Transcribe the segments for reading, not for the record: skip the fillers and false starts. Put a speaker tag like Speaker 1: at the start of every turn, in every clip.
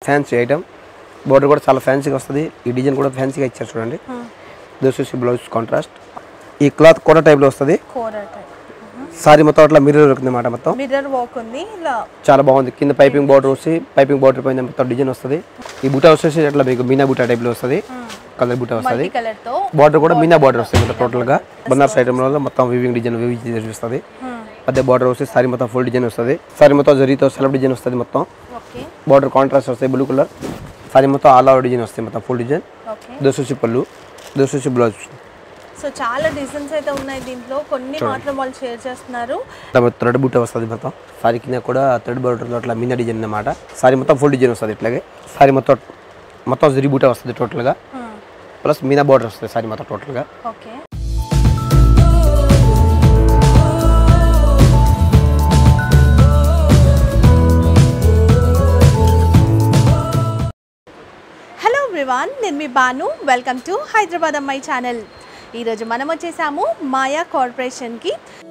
Speaker 1: Fancy item border కూడా చాలా ఫ్యాన్సీగా వస్తుంది ఈ డిజైన్ కూడా ఫ్యాన్సీగా ఇచ్చారు చూడండి దోసూసి బ్లౌజ్ కాంట్రాస్ట్ ఈ క్లాత్ కోట టైప్లో వస్తుంది సారీ మొత్తం అట్లా మిర్రర్ దొరుకుతుంది అన్నమాట మొత్తం
Speaker 2: మిర్రర్ వర్క్ ఉంది ఇలా
Speaker 1: చాలా బాగుంది కింద పైపింగ్ బార్డర్ వచ్చి పైపింగ్ బార్డర్ పైన మొత్తం డిజైన్ వస్తుంది ఈ బూటా వచ్చేసి అట్లా మీకు మీనా బూటా టైప్లో వస్తుంది కలర్ బూటా వస్తుంది బార్డర్ కూడా మీనా బార్డర్ వస్తుంది మొత్తం టోటల్గా బనారస్ ఐటమ్లో మొత్తం వివింగ్ డిజైన్ వస్తుంది పెద్ద బార్డర్ వచ్చి సారీ మొత్తం ఫుల్ డిజైన్ వస్తుంది సారీ మొత్తం జరీతో సెలబ్ డిజైన్ వస్తుంది మొత్తం బార్డర్ కాంట్రాస్ట్ వస్తాయి బ్లూ కలర్ సారీ మొత్తం ఆల్ ఓవర్ డిజైన్ వస్తాయి మొత్తం ఫుల్ డిజైన్ దోసూసి పళ్ళు దోసూసి బ్లౌజ్
Speaker 2: సో చాలా డిజైన్స్ అయితే ఉన్నాయి దీంట్లో కొన్ని మాత్రం వాళ్ళు షేర్ చేస్తున్నారు
Speaker 1: థ్రెడ్ బూట వస్తుంది మొత్తం సారీ కింద కూడా థ్రెడ్ బార్డర్ అట్లా మీనా డిజైన్ అన్నమాట సారీ మొత్తం ఫుల్ డిజైన్ వస్తుంది ఇట్లాగే సారీ మొత్తం జరీ బూట వస్తుంది టోటల్గా ప్లస్ మీనా బార్డర్ వస్తుంది సారీ మొత్తం టోటల్గా
Speaker 2: ఓకే హలో ఎవ్రీవన్ నేను మీ బాను వెల్కమ్ టు హైదరాబాద్ అమ్మాయి ఛానల్ ఈరోజు మనం వచ్చేసాము మాయా కార్పొరేషన్కి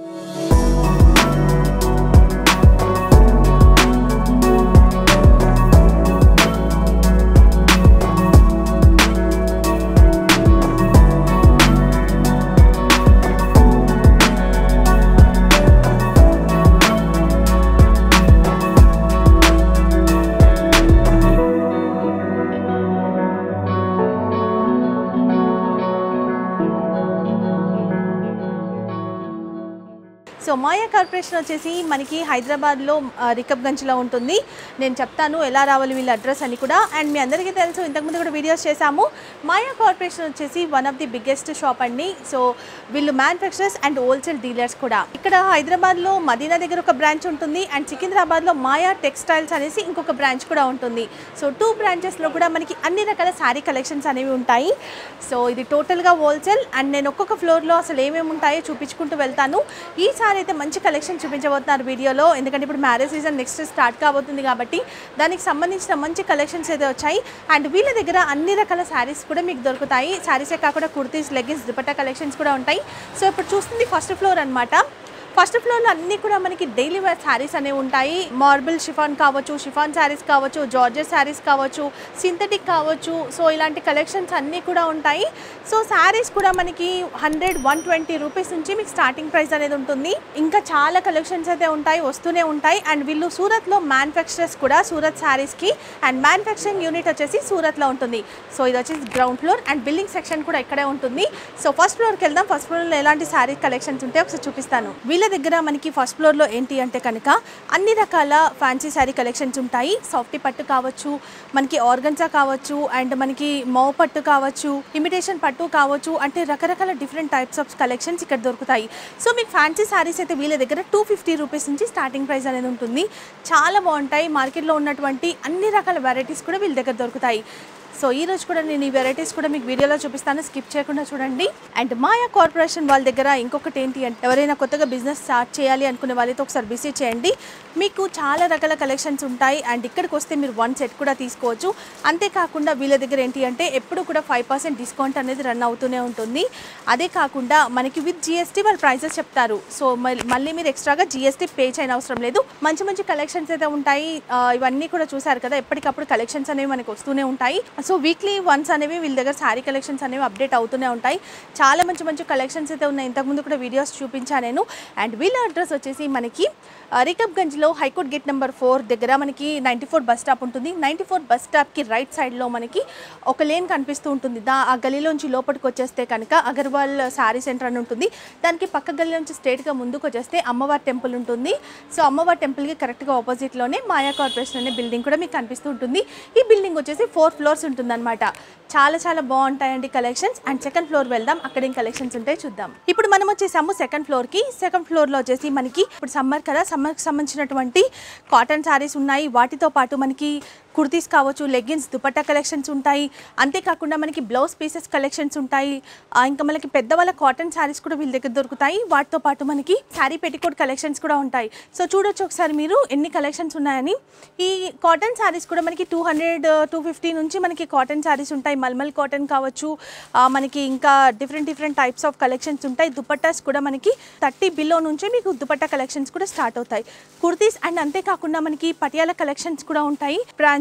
Speaker 2: సో మాయా కార్పొరేషన్ వచ్చేసి మనకి హైదరాబాద్లో రికబ్గంజ్లో ఉంటుంది నేను చెప్తాను ఎలా రావాలి వీళ్ళ అడ్రస్ అని కూడా అండ్ మీ అందరికీ తెలుసు ఇంతకుముందు కూడా వీడియోస్ చేశాము మాయా కార్పొరేషన్ వచ్చేసి one of the biggest shop అండి సో వీళ్ళు మ్యానుఫ్యాక్చరర్స్ అండ్ హోల్సేల్ డీలర్స్ కూడా ఇక్కడ హైదరాబాద్లో మదీనా దగ్గర ఒక బ్రాంచ్ ఉంటుంది అండ్ సికింద్రాబాద్లో మాయా టెక్స్టైల్స్ అనేసి ఇంకొక బ్రాంచ్ కూడా ఉంటుంది సో 2 బ్రాంచెస్లో కూడా మనకి అన్ని రకాల శారీ కలెక్షన్స్ అనేవి ఉంటాయి సో ఇది టోటల్గా హోల్సేల్ అండ్ నేను ఒక్కొక్క ఫ్లోర్లో అసలు ఏమేమి ఉంటాయో చూపించుకుంటూ వెళ్తాను ఈసారి అయితే మంచి కలెక్షన్ చూపించబోతున్నారు వీడియోలో ఎందుకంటే ఇప్పుడు మ్యారేజ్ సీజన్ నెక్స్ట్ స్టార్ట్ కాబోతుంది కాబట్టి దానికి సంబంధించిన మంచి కలెక్షన్స్ అయితే వచ్చాయి అండ్ వీళ్ళ దగ్గర అన్ని రకాల శారీస్ కూడా మీకు దొరుకుతాయి శారీసే కాకుండా కుర్తీస్ లెగ్గిన్స్ దుపట్టా కలెక్షన్స్ కూడా ఉంటాయి సో ఇప్పుడు చూస్తుంది ఫస్ట్ ఫ్లోర్ అనమాట ఫస్ట్ ఫ్లోర్లో అన్నీ కూడా మనకి డైలీ వేర్ శారీస్ అనేవి ఉంటాయి మార్బుల్ షిఫాన్ కావచ్చు షిఫాన్ శారీస్ కావచ్చు జార్జెట్ శారీస్ కావచ్చు సింథటిక్ కావచ్చు సో ఇలాంటి కలెక్షన్స్ అన్నీ కూడా ఉంటాయి సో శారీస్ కూడా మనకి 100-120 రూపీస్ నుంచి మీకు స్టార్టింగ్ ప్రైస్ అనేది ఉంటుంది ఇంకా చాలా కలెక్షన్స్ అయితే ఉంటాయి వస్తూనే ఉంటాయి అండ్ వీళ్ళు సూరత్లో మ్యానుఫ్యాక్చరర్స్ కూడా సూరత్ శారీస్కి అండ్ మ్యానుఫ్యాక్చరింగ్ యూనిట్ వచ్చేసి సూరత్లో ఉంటుంది సో ఇది వచ్చేసి ground floor and building section కూడా ఇక్కడే ఉంటుంది సో ఫస్ట్ ఫ్లోర్కి వెళ్దాం ఫస్ట్ ఫ్లోర్లో ఎలాంటి శారీ కలెక్షన్స్ ఉంటాయో ఒకసారి చూపిస్తాను వీళ్ళ దగ్గర మనకి ఫస్ట్ ఫ్లోర్లో ఏంటి అంటే కనుక అన్ని రకాల ఫ్యాన్సీ శారీ కలెక్షన్స్ ఉంటాయి సాఫ్టీ పట్టు కావచ్చు మనకి ఆర్గన్జా కావచ్చు అండ్ మనకి మౌ పట్టు కావచ్చు ఇమిటేషన్ పట్టు కావచ్చు అంటే రకరకాల డిఫరెంట్ టైప్స్ ఆఫ్ కలెక్షన్స్ ఇక్కడ దొరుకుతాయి సో మీకు ఫ్యాన్సీ శారీస్ అయితే వీళ్ళ దగ్గర 250 రూపీస్ నుంచి స్టార్టింగ్ ప్రైస్ అనేది ఉంటుంది చాలా బాగుంటాయి మార్కెట్లో ఉన్నటువంటి అన్ని రకాల వెరైటీస్ కూడా వీళ్ళ దగ్గర దొరుకుతాయి సో ఈ రోజు కూడా నేను ఈ వెరైటీస్ కూడా మీకు వీడియోలో చూపిస్తాను స్కిప్ చేయకుండా చూడండి అండ్ మాయా కార్పొరేషన్ వాళ్ళ దగ్గర ఇంకొకటి ఏంటి అంటే ఎవరైనా కొత్తగా బిజినెస్ స్టార్ట్ చేయాలి అనుకునే వాళ్ళతో ఒకసారి విజిట్ చేయండి మీకు చాలా రకాల కలెక్షన్స్ ఉంటాయి అండ్ ఇక్కడికి వస్తే మీరు 1 సెట్ కూడా తీసుకోవచ్చు అంతేకాకుండా వీళ్ళ దగ్గర ఏంటి అంటే ఎప్పుడు కూడా 5% డిస్కౌంట్ అనేది రన్ అవుతూనే ఉంటుంది అదే కాకుండా మనకి విత్ జిఎస్టీ వాళ్ళు ప్రైసెస్ చెప్తారు సో మళ్ళీ మీరు ఎక్స్ట్రాగా జిఎస్టీ పే చేయని అవసరం లేదు మంచి మంచి కలెక్షన్స్ అయితే ఉంటాయి ఇవన్నీ కూడా చూసారు కదా ఎప్పటికప్పుడు కలెక్షన్స్ అనేవి మనకు వస్తూనే ఉంటాయి సో వీక్లీ వన్స్ అనేవి వీళ్ళ దగ్గర శారీ కలెక్షన్స్ అనేవి అప్డేట్ అవుతూనే ఉంటాయి చాలా మంచి మంచి కలెక్షన్స్ అయితే ఉన్నాయి ఇంతకుముందు కూడా వీడియోస్ చూపించాను నేను అండ్ వీళ్ళ అడ్రస్ వచ్చేసి మనకి రికబ్గంజ్లో హైకోర్ట్ గేట్ నెంబర్ 4 దగ్గర మనకి 94 బస్ స్టాప్ ఉంటుంది 94 బస్ స్టాప్కి రైట్ సైడ్లో మనకి ఒక లేన్ కనిపిస్తూ ఉంటుంది ఆ గలీలోంచి లోపలికి వచ్చేస్తే కనుక అగర్వాల్ శారీ సెంటర్ అని ఉంటుంది దానికి పక్క గలీలోంచి స్ట్రేట్గా ముందుకు వచ్చేస్తే అమ్మవారి టెంపుల్ ఉంటుంది సో అమ్మవారి టెంపుల్కి కరెక్ట్గా ఆపోజిట్లోనే మాయా కార్పొరేషన్ అనే బిల్డింగ్ కూడా మీకు కనిపిస్తూ ఉంటుంది ఈ బిల్డింగ్ వచ్చేసి 4 ఫ్లోర్స్ ఉంటుందన్నమాట చాలా చాలా బాగుంటాయండి కలెక్షన్స్ అండ్ సెకండ్ ఫ్లోర్ వెళ్దాం అక్కడ ఏం కలెక్షన్స్ ఉంటాయి చూద్దాం ఇప్పుడు మనం వచ్చేసాము సెకండ్ ఫ్లోర్కి సెకండ్ ఫ్లోర్లో వచ్చేసి మనకి ఇప్పుడు సమ్మర్ కదా సమ్మర్కి సంబంధించినటువంటి కాటన్ శారీస్ ఉన్నాయి వాటితో పాటు మనకి కుర్తీస్ కావచ్చు లెగ్గిన్స్ దుపట్టా కలెక్షన్స్ ఉంటాయి అంతేకాకుండా మనకి బ్లౌజ్ పీసెస్ కలెక్షన్స్ ఉంటాయి ఇంకా మనకి పెద్దవాళ్ళ కాటన్ శారీస్ కూడా వీళ్ళ దగ్గర దొరుకుతాయి వాటితో పాటు మనకి శారీ పెట్టికోట్ కలెక్షన్స్ కూడా ఉంటాయి సో చూడొచ్చు ఒకసారి మీరు ఎన్ని కలెక్షన్స్ ఉన్నాయని ఈ కాటన్ శారీస్ కూడా మనకి 200-250 నుంచి మనకి కాటన్ శారీస్ ఉంటాయి మల్మల్ కాటన్ కావచ్చు మనకి ఇంకా డిఫరెంట్ టైప్స్ ఆఫ్ కలెక్షన్స్ ఉంటాయి దుపట్టాస్ కూడా మనకి 30 బిలో నుంచి మీకు దుపట్టా కలెక్షన్స్ కూడా స్టార్ట్ అవుతాయి కుర్తీస్ అండ్ అంతేకాకుండా మనకి పటియాల కలెక్షన్స్ కూడా ఉంటాయి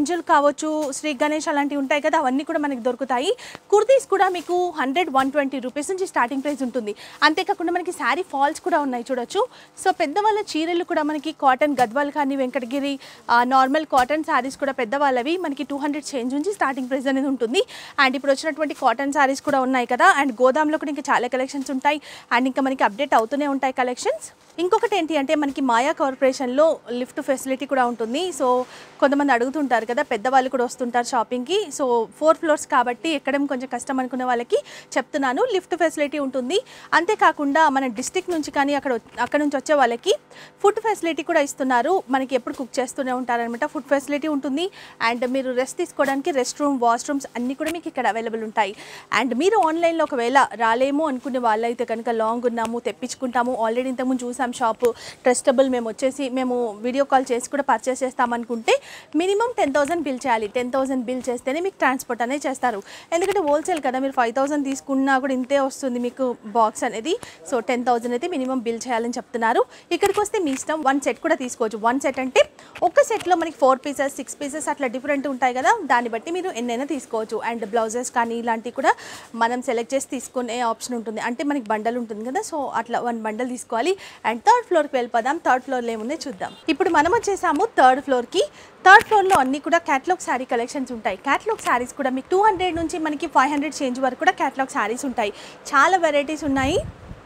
Speaker 2: కింజల్ కావచ్చు, శ్రీ గణేష్ అలాంటివి ఉంటాయి కదా, అవన్నీ కూడా మనకి దొరుకుతాయి. కుర్తీస్ కూడా మీకు 100-120 రూపీస్ నుంచి స్టార్టింగ్ ప్రైస్ ఉంటుంది. అంతేకాకుండా మనకి శారీ ఫాల్స్ కూడా ఉన్నాయి చూడొచ్చు. సో పెద్దవాళ్ళ చీరలు కూడా మనకి కాటన్ గద్వాల్ కానీ వెంకటగిరి నార్మల్ కాటన్ శారీస్ కూడా పెద్దవాళ్ళవి మనకి 200 చేంజ్ నుంచి స్టార్టింగ్ ప్రైస్ అనేది ఉంటుంది. అండ్ ఇప్పుడు వచ్చినటువంటి కాటన్ శారీస్ కూడా ఉన్నాయి కదా. అండ్ గోదాంలో కూడా ఇంకా చాలా కలెక్షన్స్ ఉంటాయి. అండ్ ఇంకా మనకి అప్డేట్ అవుతూనే ఉంటాయి కలెక్షన్స్. ఇంకొకటి ఏంటి అంటే మనకి మాయా కార్పొరేషన్లో లిఫ్ట్ ఫెసిలిటీ కూడా ఉంటుంది. సో కొంతమంది అడుగుతుంటారు కదా, పెద్దవాళ్ళు కూడా వస్తుంటారు షాపింగ్కి. సో 4 ఫ్లోర్స్ కాబట్టి ఎక్కడం కొంచెం కష్టం అనుకునే వాళ్ళకి చెప్తున్నాను, లిఫ్ట్ ఫెసిలిటీ ఉంటుంది. అంతేకాకుండా మన డిస్ట్రిక్ట్ నుంచి కానీ అక్కడ నుంచి వచ్చే వాళ్ళకి ఫుడ్ ఫెసిలిటీ కూడా ఇస్తున్నారు. మనకి ఎప్పుడు కుక్ చేస్తూనే ఉంటారనమాట. ఫుడ్ ఫెసిలిటీ ఉంటుంది. అండ్ మీరు రెస్ట్ తీసుకోవడానికి రెస్ట్ రూమ్, వాష్రూమ్స్ అన్నీ కూడా మీకు ఇక్కడ అవైలబుల్ ఉంటాయి. అండ్ మీరు ఆన్లైన్లో ఒకవేళ రాలేము అనుకునే వాళ్ళైతే కనుక లాంగ్ ఉన్నాము తెప్పించుకుంటాము, ఆల్రెడీ ఇంతకుముందు చూసాం షాపు ట్రస్టబుల్, మేము వీడియో కాల్ చేసి కూడా పర్చేస్ చేస్తామనుకుంటే మినిమం 10,000 బిల్ చేయాలి. 10,000 బిల్ చేస్తేనే మీకు ట్రాన్స్పోర్ట్ అనేది చేస్తారు. ఎందుకంటే హోల్సేల్ కదా, మీరు 5,000 తీసుకున్నా కూడా ఇంతే వస్తుంది మీకు బాక్స్ అనేది. సో 10,000 అయితే మినిమం బిల్ చేయాలని చెప్తున్నారు. ఇక్కడికి వస్తే మీ ఇష్టం, 1 సెట్ కూడా తీసుకోవచ్చు. 1 సెట్ అంటే ఒక సెట్లో మనకి 4 పీసెస్ 6 పీసెస్ అట్లా డిఫరెంట్ ఉంటాయి కదా, దాన్ని బట్టి మీరు ఎన్నైనా తీసుకోవచ్చు. అండ్ బ్లౌజెస్ కానీ ఇలాంటివి కూడా మనం సెలెక్ట్ చేసి తీసుకునే ఆప్షన్ ఉంటుంది. అంటే మనకి బండల్ ఉంటుంది కదా, సో అట్లా 1 బండల్ తీసుకోవాలి. అండ్ 3rd ఫ్లోర్కి వెళ్ళిపోదాం. 3rd ఫ్లోర్లో ఏముందో చూద్దాం. ఇప్పుడు మనం వచ్చేసాము 3rd ఫ్లోర్కి. 3rd ఫ్లోర్లో అన్ని కూడా క్యాటలాగ్ శారీ కలెక్షన్స్ ఉంటాయి. క్యాటలాగ్ శారీస్ కూడా మీకు 200 నుంచి మనకి 500 చేంజ్ వరకు కూడా క్యాటలాగ్ శారీస్ ఉంటాయి. చాలా వెరైటీస్ ఉన్నాయి.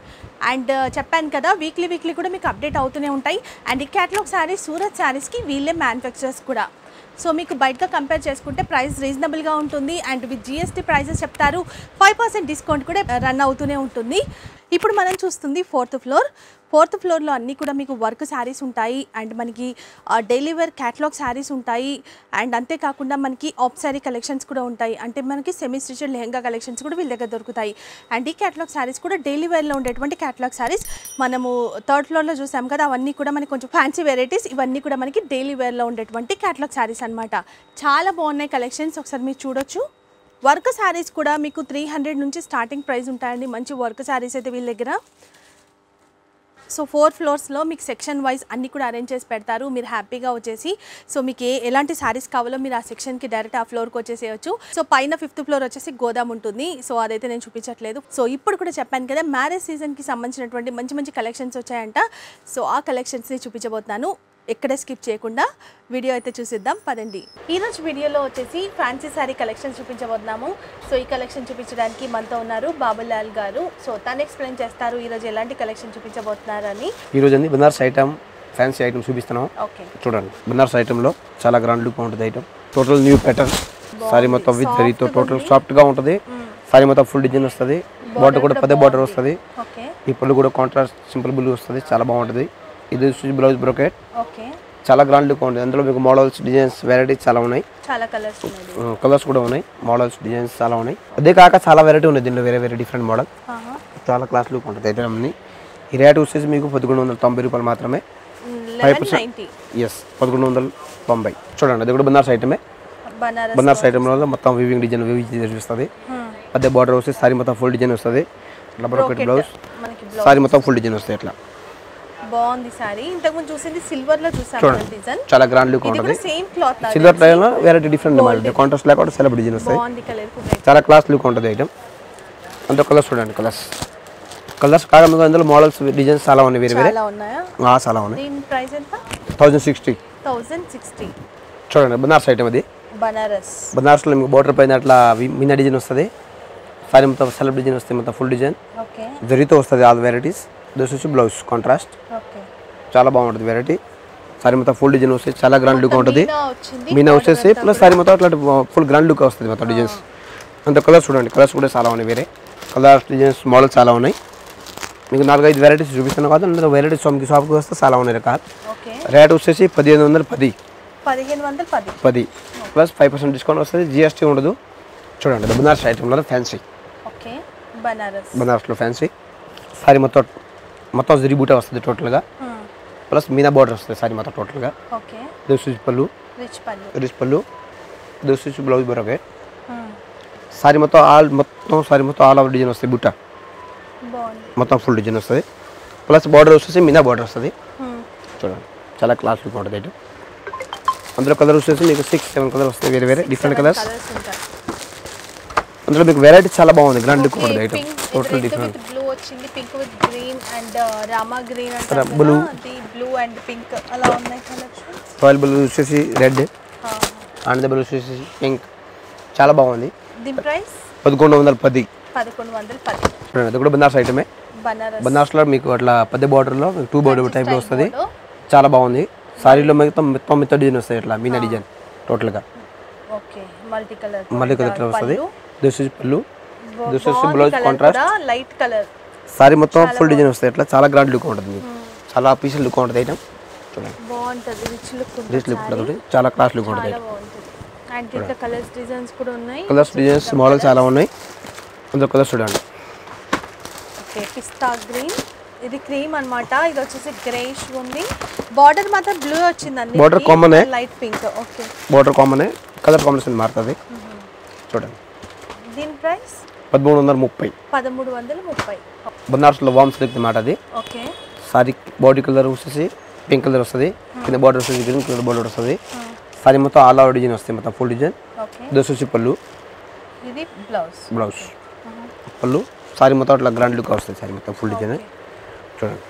Speaker 2: అండ్ చెప్పాను కదా, వీక్లీ కూడా మీకు అప్డేట్ అవుతూనే ఉంటాయి. అండ్ ఈ క్యాటలాగ్ శారీస్ సూరత్ శారీస్కి వీళ్ళే మ్యానుఫ్యాక్చరర్స్ కూడా. సో మీకు బయటతో కంపేర్ చేసుకుంటే ప్రైస్ రీజనబుల్గా ఉంటుంది. అండ్ విత్ జిఎస్టీ ప్రైజెస్ చెప్తారు. 5% డిస్కౌంట్ కూడా రన్ అవుతూనే ఉంటుంది. ఇప్పుడు మనం చూస్తుంది 4th ఫ్లోర్. 4th ఫ్లోర్లో అన్నీ కూడా మీకు వర్క్ శారీస్ ఉంటాయి. అండ్ మనకి డైలీ వేర్ క్యాటలాగ్ శారీస్ ఉంటాయి. అండ్ అంతేకాకుండా మనకి ఆఫ్ శారీ కలెక్షన్స్ కూడా ఉంటాయి. అంటే మనకి సెమీ స్టిచెడ్ లెహంగా కలెక్షన్స్ కూడా వీళ్ళ దగ్గర దొరుకుతాయి. అండ్ ఈ క్యాటలాగ్ శారీస్ కూడా డైలీ వేర్లో ఉండేటువంటి క్యాటలాగ్ శారీస్ మనము 3rd ఫ్లోర్లో చూసాం కదా, అవన్నీ కూడా మనకి కొంచెం ఫ్యాన్సీ వెరైటీస్. ఇవన్నీ కూడా మనకి డైలీ వేర్లో ఉండేటువంటి క్యాటలాగ్ శారీస్ అనమాట. చాలా బాగున్నాయి కలెక్షన్స్, ఒకసారి మీరు చూడొచ్చు. వర్క్ శారీస్ కూడా మీకు 300 నుంచి స్టార్టింగ్ ప్రైస్ ఉంటాయండి. మంచి వర్క్ శారీస్ అయితే వీళ్ళ దగ్గర. సో 4 ఫ్లోర్స్లో మీకు సెక్షన్ వైజ్ అన్నీ కూడా అరేంజ్ చేసి పెడతారు. మీరు హ్యాపీగా వచ్చేసి సో మీకు ఎలాంటి శారీస్ కావాలో మీరు ఆ సెక్షన్కి డైరెక్ట్ ఆ ఫ్లోర్కి వచ్చేసేయచ్చు. సో పైన 5th ఫ్లోర్ వచ్చేసి గోదాం ఉంటుంది. సో అదైతే నేను చూపించట్లేదు. సో ఇప్పుడు కూడా చెప్పాను కదా, మ్యారేజ్ సీజన్కి సంబంధించినటువంటి మంచి కలెక్షన్స్ వచ్చాయంట. సో ఆ కలెక్షన్స్ని చూపించబోతున్నాను. ఎక్కడ స్కిప్ చేయకుండా వీడియో అయితే చూసిద్దాం పదండి. ఈరోజు వీడియోలో వచ్చేసి ఫ్యాన్సీ శారీ కలెక్షన్ చూపించబోతున్నాము. సో ఈ కలెక్షన్ చూపించడానికి మనతో ఉన్నారు బాబులాల్ గారు. సో తను ఎక్స్ప్లెయిన్ చేస్తారు ఈరోజు ఎలాంటి కలెక్షన్ చూపించబోతున్నారు అని.
Speaker 1: ఈరోజు అండి బనారస్ ఐటమ్, ఫ్యాన్సీ ఐటమ్ చూపిస్తున్నాం.
Speaker 2: ఓకే,
Speaker 1: చూడండి. బనారస్ ఐటమ్లో చాలా గ్రాండ్ లుక్ ఉంటుంది item. Total new pattern sari మొత్తం విత్ జరీతో టోటల్ సాఫ్ట్గా ఉంటుంది. సారీ మొత్తం ఫుల్ డిజైన్ వస్తుంది. బార్డర్ కూడా పెద్ద బార్డర్ వస్తుంది. ఈ పళ్ళు కూడా కాంట్రాస్ట్ సింపుల్ బుల్ వస్తుంది, చాలా బాగుంటుంది. ఇది బ్లౌజ్ బ్రోకెట్, చాలా గ్రాండ్ లుక్ ఉంటుంది. అందులో మీకు మోడల్స్, డిజైన్స్, వెరైటీస్ చాలా ఉన్నాయి.
Speaker 2: చాలా
Speaker 1: కలర్స్ కూడా ఉన్నాయి. మోడల్స్, డిజైన్స్ చాలా ఉన్నాయి. అదే కాక చాలా వెరైటీ ఉన్నాయి దీనిలో, వేరే డిఫరెంట్ మోడల్. చాలా క్లాస్ లుక్ ఉంటుంది ఐటమ్ అన్ని. ఈ రేట్ వచ్చేసి మీకు 1190 రూపాయలు మాత్రమే. 5% ఎస్, 1190. చూడండి, అది కూడా బనారస్ ఐటమే. బనారస్ ఐటమ్లో మొత్తం వివింగ్ డిజైన్ వస్తుంది. అదే బార్డర్ వస్తే సారీ మొత్తం ఫుల్ డిజైన్ వస్తుంది. ఇట్లా బ్రోకెట్ బ్లౌజ్, సారీ మొత్తం ఫుల్ డిజైన్ వస్తాయి. ఇట్లా
Speaker 2: బాగుంది సారీ. ఇంతకుముందు చూసింది సిల్వర్ లో చూసాము డిజైన్,
Speaker 1: చాలా గ్రాండ్ లుక్ ఉంటుంది.
Speaker 2: సేమ్ క్లాత్
Speaker 1: సిల్వర్ టైల్ లో వెరైటీ డిఫరెంట్ మోడల్ కాంట్రాస్ట్ లేకుండా సెలబ్ డిజైన్ వస్తాయి.
Speaker 2: బాగుంది కలర్,
Speaker 1: చాలా క్లాస్ లుక్ ఉంటుంది ఐటమ్. అంత కలర్స్ చూడండి, కలర్స్ కాగా మీకు అందులో మోడల్స్, డిజైన్స్ చాలా ఉన్నాయి. వేరే
Speaker 2: చాలా ఉన్నాయా?
Speaker 1: చాలా ఉన్నాయి.
Speaker 2: దీని ప్రైస్ ఎంత?
Speaker 1: 1060. చూడండి, బనారస్ ఐటమ్. అది బనారస్ లో మీకు బోర్డర్ పైన అట్లా మినా డిజైన్ వస్తుంది. సారీ మొత్తం సెలబ్ డిజైన్ వస్తాయి, మొత్తం ఫుల్ డిజైన్ జరీతో వస్తుంది. All varieties. దిస్ వచ్చి బ్లౌజ్ కాంట్రాస్ట్, చాలా బాగుంటుంది వెరైటీ. సారీ మొత్తం ఫుల్ డిజైన్ వస్తుంది, చాలా గ్రాండ్ లుక్ ఉంటుంది. మీనా వచ్చేసి ప్లస్ సారీ మొత్తం అట్లా ఫుల్ గ్రాండ్ లుక్ వస్తుంది మొత్తం డిజైన్స్. అంత కలర్స్ చూడండి, కలర్స్ కూడా చాలా ఉన్నాయి. వేరే కలర్స్, డిజైన్స్, మోడల్స్ చాలా ఉన్నాయి. మీకు 4-5 వెరైటీస్ చూపిస్తున్నాను కదా. అందులో వెరైటీస్ షాప్కి వస్తే చాలా ఉన్నాయి రకాలు. రేట్ వచ్చేసి 1510 ప్లస్ 5% డిస్కౌంట్ వస్తుంది. జిఎస్టీ ఉండదు. చూడండి, బనారస్ ఐటమ్లో ఫ్యాన్సీ, బనారస్లో ఫ్యాన్సీ. సారీ మొత్తం జరీ బూటా వస్తుంది టోటల్గా. ప్లస్ మీనా బార్డర్ వస్తుంది సారీ మొత్తం టోటల్గా. దోసి పళ్ళు, రిచ్ పళ్ళు, దోసి బ్లౌజ్ బ్రోకెట్. సారీ మొత్తం ఆల్ ఓవర్ డిజైన్ వస్తుంది. బూటా మొత్తం ఫుల్ డిజైన్ వస్తుంది. ప్లస్ బార్డర్ వచ్చేసి మీనా బార్డర్ వస్తుంది. చూడండి, చాలా క్లాస్ లుక్ ఉంటుంది. అందులో కలర్ వచ్చేసి మీకు 6-7 కలర్ వస్తాయి, వేరే వేరే డిఫరెంట్ కలర్స్.
Speaker 2: కలర్స్ ఉంటాయి.
Speaker 1: అందులో మీకు వెరైటీ చాలా బాగుంది, గ్రాండ్ లుక్ ఉంటుంది ఐటమ్. Total different.
Speaker 2: బ్లూ వచ్చింది, పింక్ విత్ గ్రీన్ అండ్ రామా గ్రీన్ అంటే
Speaker 1: బ్లూ,
Speaker 2: అది బ్లూ అండ్ పింక్ అలా ఉన్నాయి కలెక్షన్.
Speaker 1: రాయల్ బ్లూ వచ్చేసి రెడ్, ఆనంద బ్లూ వచ్చేసి పింక్, చాలా బాగుంది.
Speaker 2: దీని ప్రైస్
Speaker 1: 1110.
Speaker 2: 1110.
Speaker 1: చూడండి అది కూడా బనారస్ ఐటమే. బనారస్లో మీకు అట్లా పెద్ద బార్డర్లో 2 బార్డర్ టైప్లో వస్తుంది, చాలా బాగుంది. సారీలో మొత్తం మిగతా డిజైన్ వస్తాయి, ఇట్లా మీనా డిజైన్ టోటల్గా.
Speaker 2: ఓకే, మల్టీ కలర్
Speaker 1: వస్తుంది. దిస్ ఇస్ పళ్ళు, this is blouse contrast.
Speaker 2: Light colour
Speaker 1: sari మొత్తం ఫుల్ డిజైన్ వస్తాయి, ఇట్లా చాలా గ్రాండ్ లుక్ ఉంటుంది మీకు, చాలా పీసెస్ లుక్ ఉంటుంది ఐటమ్. చూడండి
Speaker 2: బాగుంటుంది, రిచ్ లుక్
Speaker 1: ఉంటుంది, చాలా క్లాస్ లుక్ ఉంటుంది.
Speaker 2: అండ్ దీంట్లో కలర్స్ డిజైన్స్ కూడా ఉన్నాయి,
Speaker 1: కలర్స్ డిజైన్స్ మోడల్ చాలా ఉన్నాయి. అందులో కలర్స్ చూడండి.
Speaker 2: ఓకే, పిస్తా గ్రీన్, ఇది క్రీమ్ అన్నమాట. ఇది వచ్చేసి గ్రేష్ ఉంది. బార్డర్ మాత్రం బ్లూ వచ్చింది, అన్ని
Speaker 1: border common,
Speaker 2: light pink. Okay,
Speaker 1: border common, colour combination మారుతుంది. చూడండి
Speaker 2: దీని ప్రైస్
Speaker 1: 1330.
Speaker 2: 1330.
Speaker 1: బనారస్లో వామ్ సిల్క్ అన్నమాట అది.
Speaker 2: ఓకే,
Speaker 1: సారీ బాడీ కలర్ వచ్చేసి పింక్ కలర్ వస్తుంది, కింద బార్డర్ వచ్చేసి గ్రీన్ కలర్ బార్డర్ వస్తుంది. సారీ మొత్తం ఆల్ ఓవర్ డిజైన్ వస్తాయి, మొత్తం ఫుల్ డిజైన్.
Speaker 2: ఓకే,
Speaker 1: దోస్ వచ్చి పళ్ళు,
Speaker 2: ఇది బ్లౌజ్.
Speaker 1: బ్లౌజ్ పళ్ళు. సారీ మొత్తం అట్లా గ్రాండ్ లుక్ వస్తుంది, సారీ మొత్తం ఫుల్ డిజైన్. చూడండి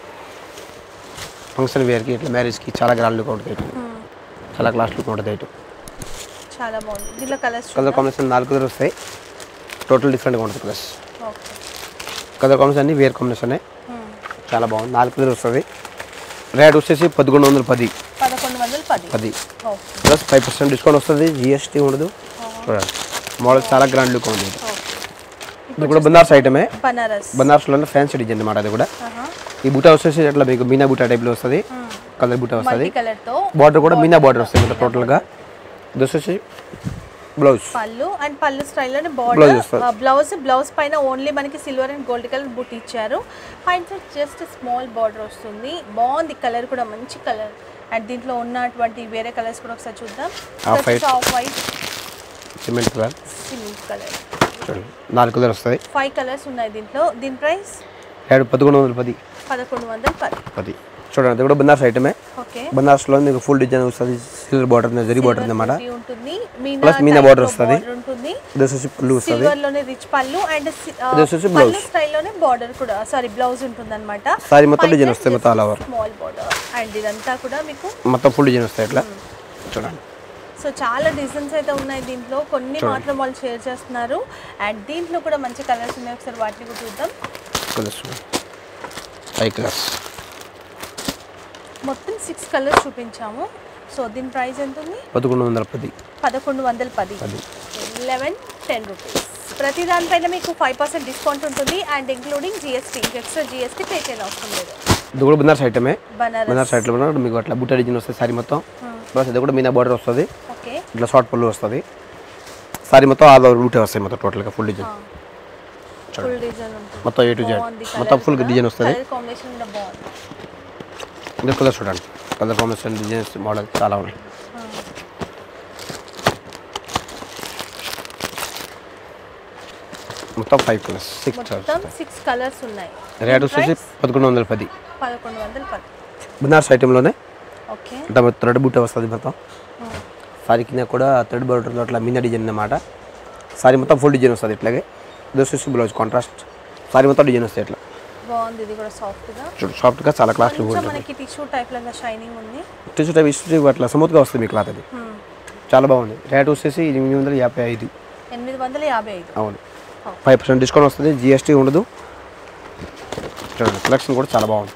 Speaker 1: ఫంక్షన్ వేర్కి ఇట్లా మ్యారేజ్కి చాలా గ్రాండ్ లుక్ ఉంటుంది ఐటమ్, చాలా క్లాస్ లుక్ ఉంటుంది ఐటమ్.
Speaker 2: చాలా బాగుంది. దీనిలో కలర్స్
Speaker 1: కలర్ కాంబినేషన్ 4 కలర్ వస్తాయి, టోటల్ డిఫరెంట్గా ఉంటుంది కలర్స్.
Speaker 2: ఓకే,
Speaker 1: కలర్ కాంబినేషన్ అన్ని వేర్ కాంబినేషన్, చాలా బాగుంది. 4 కలర్ వస్తుంది. రేట్ వచ్చేసి 1110.
Speaker 2: 1110.
Speaker 1: ప్లస్ 5% డిస్కౌంట్ వస్తుంది, జిఎస్టీ ఉండదు. చూడండి మోడల్ చాలా గ్రాండ్ లుక్ ఉంది. ఇది కూడా బనారస్ ఐటమే, బనారస్లో ఫ్యాన్సీ డిజైన్ అన్నమాట. అది కూడా ఈ బూటా వచ్చేసి అట్లా మీకు మీనా బూటా టైప్లో వస్తుంది, కలర్ బూటా వస్తుంది. బార్డర్ కూడా మీనా బార్డర్ వస్తుంది మొత్తం టోటల్గా. ఇది వచ్చేసి బ్లౌజ్,
Speaker 2: పళ్ళు అండ్ పళ్ళు స్టైల్లోనే బార్డర్. బ్లౌజ్ పైన ఓన్లీ మనకి సిల్వర్ అండ్ గోల్డ్ కలర్ బుట్ ఇచ్చారు. పైన జస్ట్ స్మాల్ బార్డర్ వస్తుంది, బాగుంది. కలర్ కూడా మంచి కలర్. అండ్ దీంట్లో ఉన్నటువంటి వేరే కలర్స్ కూడా ఒకసారి చూద్దాం. ఆఫ్ వైట్,
Speaker 1: సిమెంట్ కలర్, చూడండి 4 కలర్ వస్తాయి.
Speaker 2: 5 కలర్స్ ఉన్నాయి దీంట్లో. దీని ప్రైస్
Speaker 1: 1110.
Speaker 2: 1110.
Speaker 1: చూడండి అది కూడా బనారస్ ఐటమే.
Speaker 2: ఓకే,
Speaker 1: బనారస్లో మీకు ఫుల్ డిజైన్ వస్తుంది, సిల్వర్ బార్డర్, జరీ బార్డర్ అన్నమాట.
Speaker 2: ఉంటుంది,
Speaker 1: ప్లస్ మీనా బార్డర్ వస్తుంది. దిస్ వచ్చి పళ్ళు వస్తుంది,
Speaker 2: సిల్వర్ లోనే రిచ్ పళ్ళు అండ్ పళ్ళు స్టైల్ లోనే బార్డర్ కూడా, సారీ బ్లౌజ్ ఉంటుందన్నమాట.
Speaker 1: సారీ మొత్తం డిజైన్ వస్తాయి, మొత్తం all over
Speaker 2: small border. And ఇదంతా కూడా మీకు
Speaker 1: మొత్తం ఫుల్ డిజైన్ వస్తాయి ఇట్లా. చూడండి
Speaker 2: సో చాలా డిజైన్స్ అయితే ఉన్నాయి దీంట్లో, కొన్ని మాత్రం వాళ్ళు షేర్ చేస్తున్నారు. అండ్ దీంట్లో కూడా మంచి కలర్స్ ఉన్నాయి, ఒకసారి వాటిని కూడా చూద్దాం.
Speaker 1: కలర్స్ 5 కలర్స్,
Speaker 2: మొత్తం 6 కలర్స్ చూపించాము. సో దీని ప్రైస్ ఎంత ఉంది?
Speaker 1: 1110.
Speaker 2: 1110. 1110 రూపీస్. ప్రతి దానిపైన మీకు 5% డిస్కౌంట్ ఉంటుంది and including GST. Extra GST pay చేయని అవసరం లేదు.
Speaker 1: ఇది కూడా బనారస్ ఐటమే. బనారస్ ఐటమ్ మీకు అట్లా బుట్ట డిజైన్ వస్తుంది సారీ మొత్తం. ప్లస్ ఇది కూడా మీనా బార్డర్ వస్తుంది, ఇట్లా షార్ట్ పళ్ళు వస్తుంది. సారీ మొత్తం ఆల్ ఓవర్ బూటే వస్తాయి మొత్తం టోటల్గా ఫుల్ డిజైన్. మొత్తం A to Z మొత్తం ఫుల్ డిజైన్ వస్తుంది. ఇది కలర్ చూడండి, కలర్ కాంబినేషన్ డిజైన్స్ మోడల్ చాలా ఉన్నాయి. మొత్తం 5 కలర్స్,
Speaker 2: 6 కలర్స్ ఉన్నాయి.
Speaker 1: రేట్ వచ్చేసి 1110.
Speaker 2: 1110
Speaker 1: బనారస్ ఐటెంలోనే.
Speaker 2: ఓకే,
Speaker 1: అంటే థ్రెడ్ బూట వస్తుంది మొత్తం. సారీ కింద కూడా థ్రెడ్ బార్డర్లో అట్లా మీనా డిజైన్ అన్నమాట. సారీ మొత్తం ఫుల్ డిజైన్ వస్తుంది ఇట్లాగే. దోస్ వచ్చి బ్లౌజ్ కాంట్రాస్ట్. సారీ మొత్తం డిజైన్ వస్తాయి ఇట్లా.
Speaker 2: బాగుంది. ఇది కూడా సాఫ్ట్గా,
Speaker 1: చూడు సాఫ్ట్గా చాలా క్లాస్ ఉంటుంది.
Speaker 2: మనకి టిష్యూ టైప్ లాగా షైనింగ్ ఉంది.
Speaker 1: టిష్యూ టైప్ ఇష్యూ అట్లా స్మూత్గా వస్తుంది మీ క్లాత్. అది చాలా బాగుంది. రేట్ వచ్చేసి 855.
Speaker 2: 855.
Speaker 1: అవును, 5% డిస్కౌంట్ వస్తుంది, జిఎస్టీ ఉండదు. చూడండి కలెక్షన్ కూడా చాలా బాగుంది.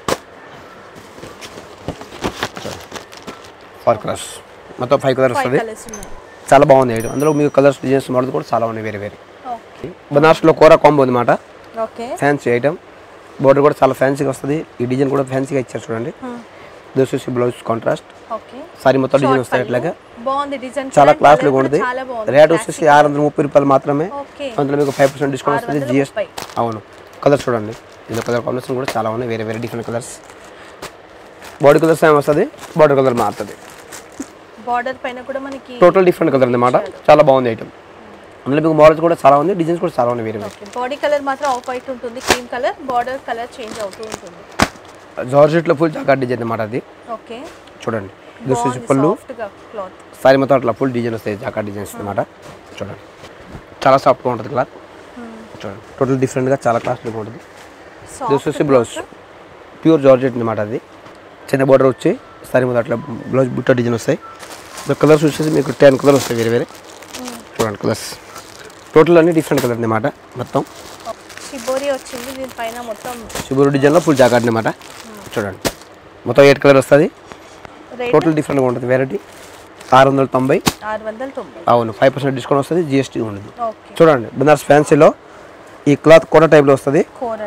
Speaker 1: 4 కలర్స్, మొత్తం 5 కలర్స్ వస్తుంది. చాలా బాగుంది ఐటమ్. అందులో మీకు కలర్స్ డిజైన్స్ మోడల్ కూడా చాలా ఉన్నాయి వేరే వేరే. బనారస్లో కోరా కాంబో అన్నమాట. Fancy item. బోర్డర్ కూడా చాలా ఫ్యాన్సీగా వస్తుంది. ఈ డిజైన్ కూడా ఫ్యాన్సీగా ఇచ్చారు చూడండి. దోస్ వచ్చి బ్లౌజ్ కాంట్రాస్ట్. సారీ మొత్తం డిజైన్ వస్తాయి ఇట్లాగా. చాలా క్లాస్ లుక్ ఉంటుంది. రేట్ వచ్చేసి 630 రూపాయలు మాత్రమే. అందులో మీకు 5% డిస్కౌంట్ వస్తుంది, జిఎస్టీ. అవును, కలర్ చూడండి. ఇందులో కలర్ కాంబినేషన్ కూడా చాలా ఉన్నాయి వేరే వేరే different colours. Body colour same వస్తుంది, బార్డర్ కలర్ మారుతుంది.
Speaker 2: బార్డర్ పైన కూడా మనకి
Speaker 1: టోటల్ డిఫరెంట్ కలర్ అన్నమాట. చాలా బాగుంది ఐటమ్. అందులో మీకు మోడల్స్ కూడా చాలా ఉంది, డిజైన్స్ కూడా చాలా ఉన్నాయి వేరే వేరే.
Speaker 2: బాడీ కలర్ మాత్రం ఆఫ్ వైట్ ఉంటుంది, cream colour. Border colour change అవుతూ ఉంటుంది.
Speaker 1: జార్జెట్లో ఫుల్ జాకెట్ డిజైన్ అన్నమాట అది.
Speaker 2: ఓకే,
Speaker 1: చూడండి ఇది వచ్చేసి పళ్ళు.
Speaker 2: క్లాత్
Speaker 1: సారీ మొత్తం అట్లా ఫుల్ డిజైన్ వస్తాయి, జాకా డిజైన్స్ అన్నమాట. చూడండి చాలా సాఫ్ట్గా ఉంటుంది క్లాత్. చూడండి టోటల్ డిఫరెంట్గా చాలా కాస్ట్లీగా ఉంటుంది. ఇది వచ్చేసి బ్లౌజ్ ప్యూర్ జార్జెట్ అనమాట. అది చిన్న బార్డర్ వచ్చి సారీ మొత్తం అట్లా బ్లౌజ్ బుట్ట డిజైన్ వస్తాయి. కలర్స్ వచ్చేసి మీకు 10 కలర్స్ వస్తాయి వేరే వేరే. చూడండి కలర్స్ టోటల్ అన్ని డిఫరెంట్ కలర్ అనమాట. మొత్తం
Speaker 2: షిబోరి వచ్చింది దీనిపైన, మొత్తం
Speaker 1: షిబోరి డిజైన్లో ఫుల్ జాకెట్ అనమాట. చూడండి మొత్తం 8 కలర్ వస్తుంది. టోటల్ డిఫరెంట్గా ఉంటుంది. వెరైటీ 690. అవును, 5% డిస్కౌంట్ వస్తుంది, జిఎస్టీ ఉండదు. చూడండి బనారస్ ఫ్యాన్సీలో ఈ క్లాత్ కోట టైప్లో వస్తుంది.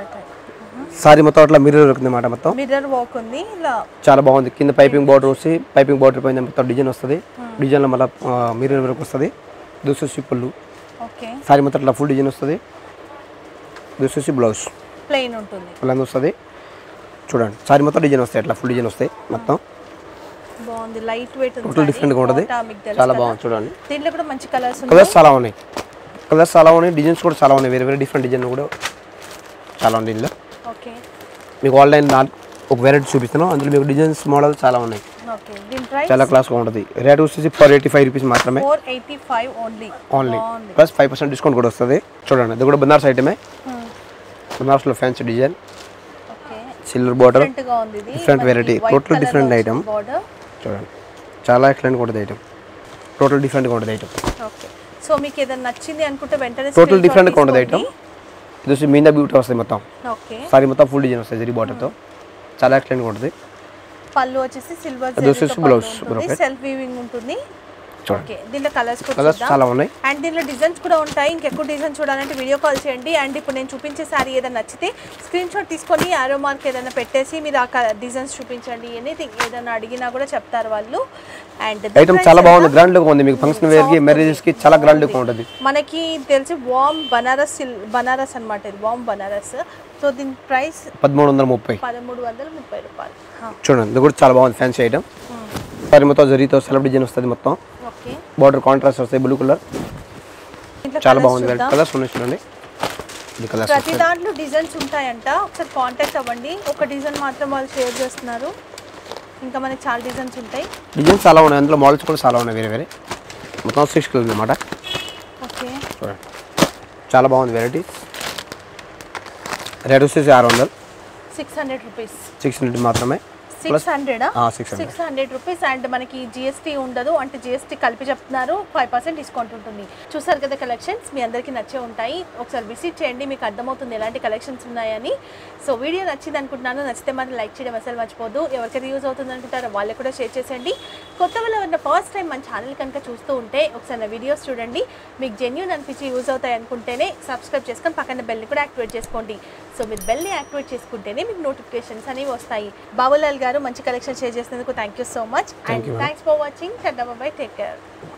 Speaker 1: సారీ మొత్తం అట్లా మిర్రర్ వర్క్ అనమాట. మొత్తం
Speaker 2: మిర్రర్ వర్క్ ఉంది,
Speaker 1: చాలా బాగుంది. కింద పైపింగ్ బార్డర్ వచ్చి పైపింగ్ బార్డర్ పైన మొత్తం డిజైన్ వస్తుంది. డిజైన్లో మళ్ళీ మిర్రర్ వర్క్ వస్తుంది. దూసూసి పళ్ళు, సారీ మొత్తం అట్లా ఫుల్ డిజైన్ వస్తుంది. దూసూసి బ్లౌజ్
Speaker 2: ప్లెయిన్ ఉంటుంది,
Speaker 1: ప్లెయిన్ వస్తుంది. చూడండి సారీ మొత్తం డిజైన్ వస్తాయి, అట్లా ఫుల్ డిజైన్ వస్తాయి. మొత్తం
Speaker 2: బాగుంది, లైట్ వెయిట్ ఉంది,
Speaker 1: టోటల్ డిఫరెంట్గా ఉంటుంది. చాలా బాగుంది. చూడండి
Speaker 2: దీంట్లో కూడా మంచి కలర్స్
Speaker 1: చాలా ఉన్నాయి. కలర్స్ చాలా ఉన్నాయి, డిజైన్స్ కూడా చాలా ఉన్నాయి. వేరే వేరే డిఫరెంట్ డిజైన్ కూడా చాలా ఉన్నాయి. ఇందులో
Speaker 2: ఓకే
Speaker 1: మీకు ఆన్లైన్ ఒక వెరైటీ చూపిస్తాను. అందులో మీకు డిజైన్స్ మోడల్ చాలా ఉన్నాయి. చాలా క్లాస్గా ఉంటుంది. రేట్ వచ్చేసి 485 రూపీస్ మాత్రమే.
Speaker 2: 485
Speaker 1: ఓన్లీ ప్లస్ 5% డిస్కౌంట్ కూడా వస్తుంది. చూడండి ఇది కూడా బనారస్ ఐటమే. బనారస్లో fancy design, silver border, different variety, total different item. చూడండి చాలా ఎక్సలెంట్గా ఉంటుంది ఐటమ్. టోటల్ డిఫరెంట్గా ఉంటుంది ఐటమ్.
Speaker 2: సో మీకు ఏదైనా నచ్చింది అనుకుంటే వెంటనే
Speaker 1: టోటల్ డిఫరెంట్గా ఉంటుంది ఐటమ్. ఇది వచ్చి మీనా బ్యూటీ వస్తుంది. మొత్తం సారీ మొత్తం ఫుల్ డిజైన్ వస్తుంది జరీ బార్డర్తో. చాలా ఎక్సలెంట్గా ఉంటుంది.
Speaker 2: పళ్ళు వచ్చేసి సిల్వర్
Speaker 1: బ్లౌజ్
Speaker 2: సెల్ఫ్ వీవింగ్ ఉంటుంది. ఓకే, దీంట్లో కలర్స్
Speaker 1: చాలా ఉన్నాయి
Speaker 2: అండ్ దీంట్లో డిజైన్స్ కూడా ఉంటాయి. ఇంకెక్కువ డిజైన్ చూడాలంటే వీడియో కాల్ చేయండి. అండ్ ఇప్పుడు నేను చూపించే సారీ ఏదైనా నచ్చితే స్క్రీన్ షాట్ తీసుకొని ఆరో మార్క్ ఏదైనా పెట్టేసి మీరు ఆ డిజైన్స్ చూపించండి. ఎనీథింగ్ ఏదైనా అడిగినా కూడా చెప్తారు వాళ్ళు. అండ్
Speaker 1: ఐటమ్ చాలా బాగుంది, గ్రాండ్ లుక్ ఉంది. మీకు ఫంక్షన్ వేర్ కి, మ్యారేజెస్ కి చాలా గ్రాండ్ లుక్ ఉంటుంది.
Speaker 2: మనకి తెలిసి వామ్ బనారస్ అన్నమాట. ఇది వామ్ బనారస్. సో దీని ప్రైస్ 1330 రూపాయలు.
Speaker 1: చూడండి ఇది కూడా చాలా బాగుంది, ఫ్యాన్సీ ఐటమ్. సారీ మొత్తం జరీతో సెలబ్ డిజైన్ వస్తుంది. మొత్తం బార్డర్ కాంట్రాస్ట్ వస్తాయి, బ్లూ కలర్. చాలా బాగుంది. కలర్స్ ఉన్నాయి చూడండి.
Speaker 2: ప్రతి దాంట్లో డిజైన్స్ ఉంటాయంట, ఒకసారి కాంటాక్ట్ అవ్వండి. ఒక డిజైన్ మాత్రం వాళ్ళు షేర్ చేస్తున్నారు, ఇంకా మనకి చాలా డిజైన్స్ ఉంటాయి.
Speaker 1: డిజైన్స్ చాలా ఉన్నాయి, అందులో మోడల్స్ కూడా చాలా ఉన్నాయి వేరే వేరే. మొత్తం 6 కలర్స్ అన్నమాట.
Speaker 2: ఓకే,
Speaker 1: చూడండి చాలా బాగుంది వెరైటీ. రేట్ వచ్చేసి
Speaker 2: 600 రూపీస్.
Speaker 1: 600 మాత్రమే.
Speaker 2: 600 రూపీస్. అండ్ మనకి జిఎస్టీ ఉండదు, అంటే జిఎస్టీ కలిపి చెప్తున్నారు. 5% డిస్కౌంట్ ఉంటుంది. చూసారు కదా కలెక్షన్స్, మీ అందరికీ నచ్చే ఉంటాయి. ఒకసారి విజిట్ చేయండి, మీకు అర్థమవుతుంది ఎలాంటి కలెక్షన్స్ ఉన్నాయని. సో వీడియో నచ్చింది అనుకుంటున్నాను. నచ్చితే మాత్రం లైక్ చేయడం అసలు మర్చిపోదు. ఎవరికైతే యూజ్ అవుతుంది అనుకుంటారో వాళ్ళకి కూడా షేర్ చేసేయండి. కొత్త వాళ్ళు ఉన్న ఫస్ట్ టైం మన ఛానల్ కనుక చూస్తూ ఉంటే ఒకసారి నా వీడియోస్ చూడండి. మీకు జెన్యూన్ అనిపించి యూజ్ అవుతాయి అనుకుంటేనే సబ్స్క్రైబ్ చేసుకొని పక్కన బెల్ని కూడా యాక్టివేట్ చేసుకోండి. సో మీరు బెల్ని యాక్టివేట్ చేసుకుంటేనే మీకు నోటిఫికేషన్స్ అనేవి వస్తాయి. బాబులాల్ గారు మంచి కలెక్షన్ షేర్ చేసినందుకు thank you so much. And thanks for watching. Take care.